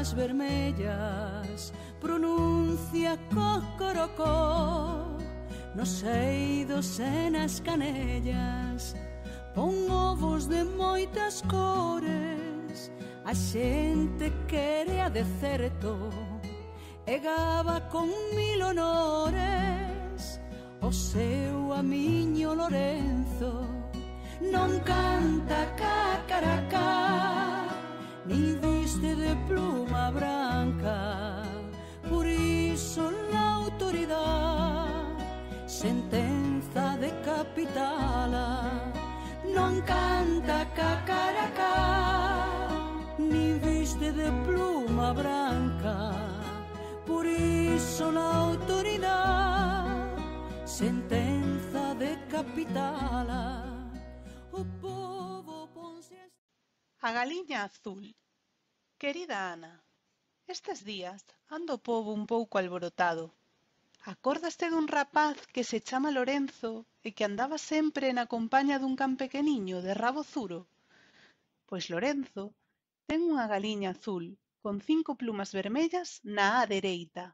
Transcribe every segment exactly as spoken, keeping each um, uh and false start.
plumas vermellas pronuncia cocorocó nos eidos e nas canellas. Pon ovos de moitas cores, a xente quere a de certo, e gaba con mil honores o seu amiño Lorenzo. Non canta cacaracá, ni viste de pluma branca, por iso la autoridade sentenza decapitala. Non canta cacaracá, ni viste de pluma branca, por iso la autoridade sentenza decapitala. O povo ponse A galiña azul. Querida Ana, estes días ando o povo un pouco alborotado. Acordaste dun rapaz que se chama Lorenzo e que andaba sempre na compaña dun can pequeniño de rabo zuro? Pois Lorenzo ten unha galiña azul con cinco plumas vermellas na á dereita.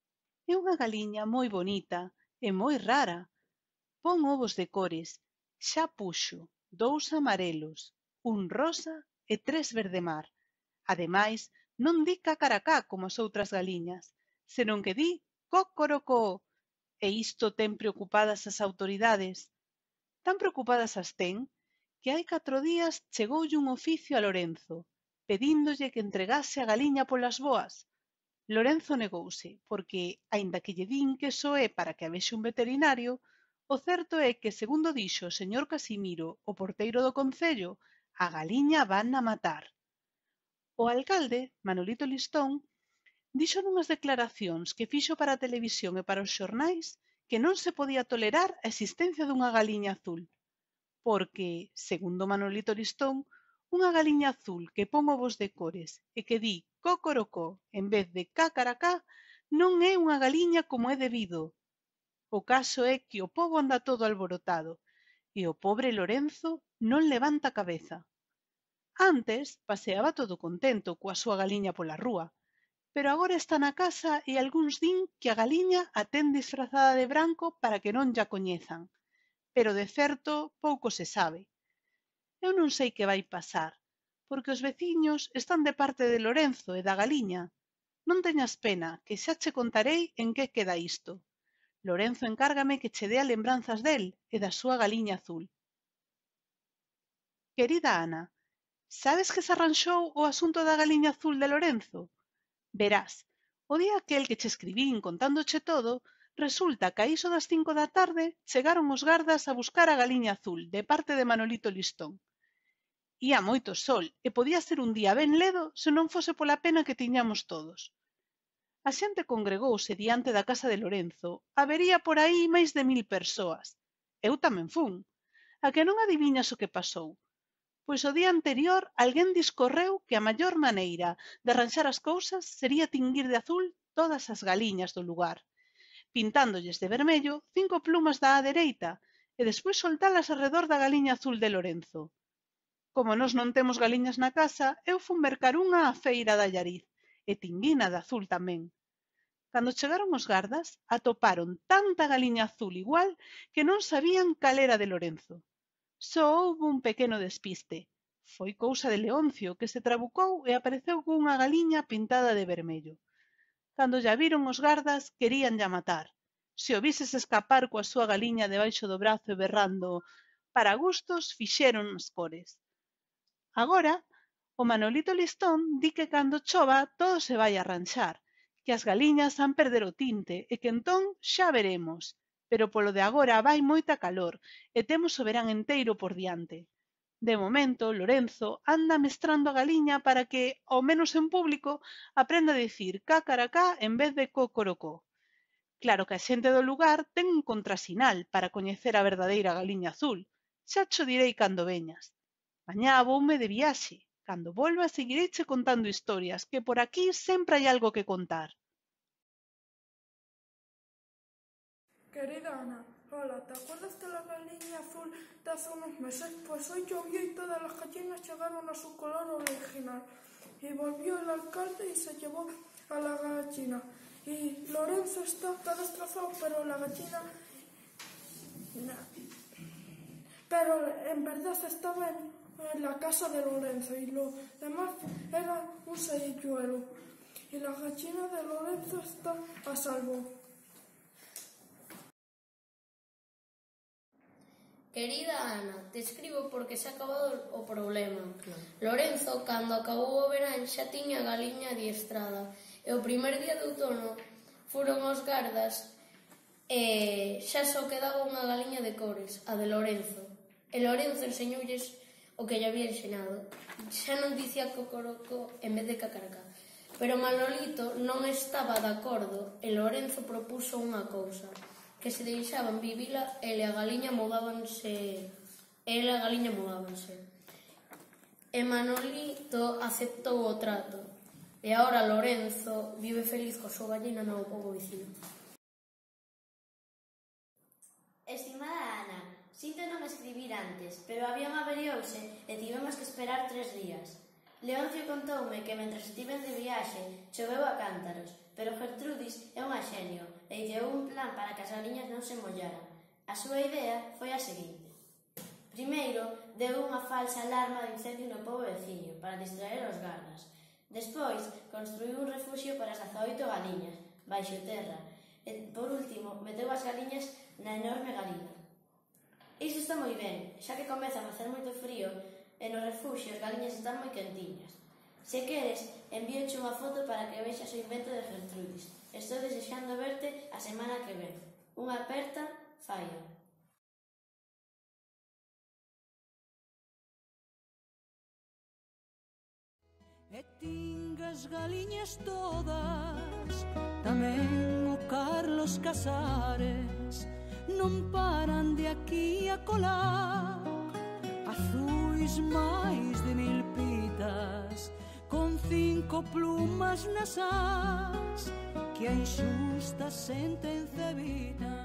É unha galiña moi bonita e moi rara. Pon ovos de cores, xa puxo dous amarelos, un rosa e tres verde mar. Ademais, non di cacaracá como as outras galiñas, senón que di cocorocó. E isto ten preocupadas as autoridades. Tan preocupadas as ten que hai catro días chegoulle un oficio a Lorenzo, pedíndolle que entregase a galiña polas boas. Lorenzo negouse, porque, aínda que lle din que só é para que a vexe un veterinario, o certo é que, segundo dixo o señor Casimiro, o porteiro do concello, a galiña van a matar. O alcalde, Manolito Listón, dixo nunhas declaracións que fixo para a televisión e para os xornais que non se podía tolerar a existencia dunha galiña azul, porque, segundo Manolito Listón, unha galiña azul que pon ovos de cores e que di cocorocó en vez de cacaracá non é unha galiña como é debido. O caso é que o pobo anda todo alborotado e o pobre Lorenzo non levanta a cabeza. Antes paseaba todo contento coa súa galiña pola rúa, pero agora está na casa e algúns din que a galiña a ten disfrazada de branco para que non lla coñezan, pero de certo pouco se sabe. Eu non sei que vai pasar, porque os veciños están de parte de Lorenzo e da galiña. Non teñas pena, que xa che contarei en que queda isto. Lorenzo encárgame que che dea lembranzas del e da súa galiña azul. Querida Ana, sabes que se arranxou o asunto da galiña azul de Lorenzo? Verás, o día aquel que che escribín contándoche todo, resulta que a iso das cinco da tarde chegaron os gardas a buscar a galiña azul de parte de Manolito Listón. Ía moito sol e podía ser un día ben ledo se non fose pola pena que tiñamos todos. A xente congregouse diante da casa de Lorenzo, habería por aí máis de mil persoas. Eu tamén fun. A que non adiviñas o que pasou? Pois o día anterior alguén discorreu que a maior maneira de arranxar as cousas sería tinguir de azul todas as galiñas do lugar, pintándolles de vermello cinco plumas da á dereita e despois soltalas arredor da galiña azul de Lorenzo. Como nós non temos galiñas na casa, eu fun mercar unha á feira de Allariz e tinguina de azul tamén. Cando chegaron os gardas, atoparon tanta galiña azul igual que non sabían cal era de Lorenzo. Só houbo un pequeno despiste. Foi cousa de Leoncio, que se trabucou e apareceu cunha galiña pintada de vermello. Cando lla viron os gardas, querían lla matar. Se o vises escapar coa súa galiña debaixo do brazo e berrando para gustos, fixeron as cores. Agora, o Manolito Listón di que cando chova todo se vai arranxar, que as galiñas han perder o tinte e que entón xa veremos. Pero polo de agora vai moita calor e temos o verán enteiro por diante. De momento, Lorenzo anda mestrando a galiña para que, ao menos en público, aprenda a dicir cacaracá en vez de cocorocó. Claro que a xente do lugar ten un contrasinal para coñecer a verdadeira galiña azul. Xa cho direi cando veñas. Mañá voume de viaxe. Cando volva seguireiche contando historias, que por aquí sempre hai algo que contar. Querida Ana, hola, ¿te acuerdas de la galiña azul de hace unos meses? Pues hoy llovió y todas las gallinas llegaron a su color original. Y volvió el alcalde y se llevó a la gallina. Y Lorenzo está, está destrozado, pero la gallina... Pero en verdad estaba en, en la casa de Lorenzo y lo demás era un selluelo. Y la gallina de Lorenzo está a salvo. Querida Ana, te escribo porque se ha acabado o problema. Claro. Lorenzo, cando acabou o verán, xa tiña a galiña adiestrada. E o primer día de outono foron os gardas e xa só quedaba unha galiña de cores, a de Lorenzo. E Lorenzo enseñoulles o que lle había ensinado. Xa non dicía cocoroco en vez de cacaracá. Pero Manolito non estaba de acordo e Lorenzo propuso unha cousa, que se deixaban vivila, ele a galiña mudábanse, ele a galiña mudábanse. E Manolito aceptou o trato, e agora Lorenzo vive feliz coa súa gallina no pobo vecino. Estimada Ana, sinto non escribir antes, pero o avión averiouse e tivemos que esperar tres días. Leoncio contoume que mentre estiven de viaxe choveu a cántaros, pero Gertrudis é unha xenio e ideou un plan para que as galiñas non se mollaran. A súa idea foi a seguinte. Primeiro, deu unha falsa alarma de incendio no pobo veciño para distraer os gardas. Despois, construiu un refuxio para as dezaoito galiñas, baixo terra. E, por último, meteu as galiñas na enorme garida. Iso está moi ben, xa que comeza a facer moito frío e no refuxio as galiñas están moi quentiñas. Se queres, envíoche unha foto para que vexas o invento de Gertrudis. Estou desexando verte a semana que ven. Unha aperta, Faia. E tingas galiñas todas, tamén o Carlos Casares, non paran de aquí a colar, azuis máis de mil pitas, con cinco plumas nas ás, que a injusta sentenza evita.